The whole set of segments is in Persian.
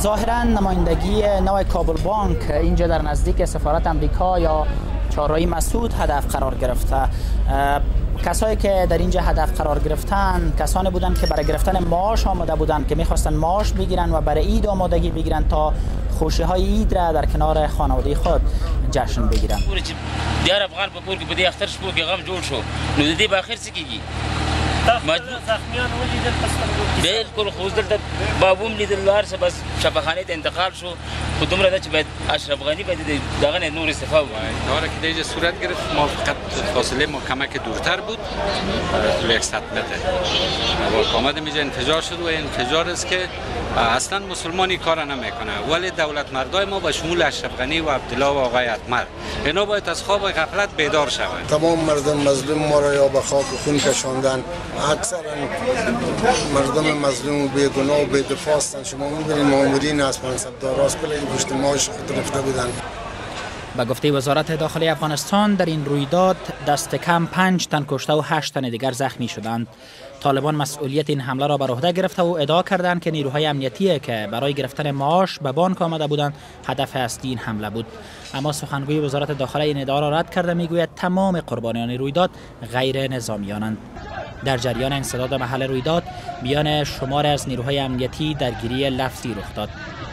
ظاهرا نمایندگی نوع کابل بانک اینجا در نزدیک سفارت امریکا یا چهارراه مسعود هدف قرار گرفته. کسایی که در اینجا هدف قرار گرفتن کسانی بودند که برای گرفتن معاش آمده بودند که میخواستن معاش بگیرن و برای عید آمادگی بگیرن تا خوشی های عید را در کنار خانواده خود جشن بگیرن. دیار افغان په کور کې په دې اختر شپو کې غم جوړ شو نو د دې به اخر څه کیږي زخمیان ولیدل په سترګو کې بالکل خو دلته بابوم لیدل لار څه بس شفاخانه ته انتقال شو خو دومره ده چې باید اشرف غنی باید دغه نه نور استعفا وکړي. کاری که دیگه صورت گرفت ما فقط فاصله ما کمک دورتر بود تو 100 متر و آمد میجا انفجار شد و انفجار است که اصلا مسلمانی کار نمیکنه ولی دولت مردای ما به شمول اشرف غنی و عبدالله و آقای اتمر اینا باید از خواب غفلت بیدار شوند. تمام مردم مظلوم ما را یا به خاک خون کشاندن، اکثرا مردم مظلوم و بیگناه و بی‌دفاع هستند. شما می‌بینید مامورین از منصبدارا از کل این پشت ماش گرفته بودند. به گفته وزارت داخلی افغانستان در این رویداد دست کم 5 تن کشته و 8 تن دیگر زخمی شدند. طالبان مسئولیت این حمله را بر عهده گرفته و ادعا کردند که نیروهای امنیتی که برای گرفتن معاش به بانک آمده بودند هدف اصلی این حمله بود. اما سخنگوی وزارت داخلی این ادعا را رد کرده میگوید تمام قربانیان رویداد غیر نظامیانند. در جریان انسداد محل رویداد میان شمار از نیروهای امنیتی درگیری لفظی رخ داد.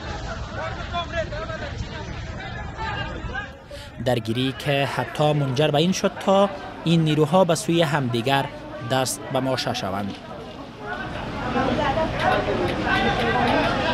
درگیری که حتی منجر به این شد تا این نیروها به سوی همدیگر دست به ماشه شوند.